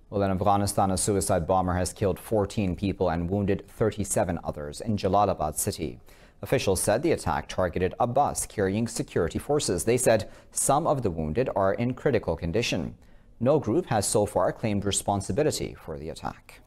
Well, in Afghanistan, a suicide bomber has killed 14 people and wounded 37 others in Jalalabad city. Officials said the attack targeted a bus carrying security forces. They said some of the wounded are in critical condition. No group has so far claimed responsibility for the attack.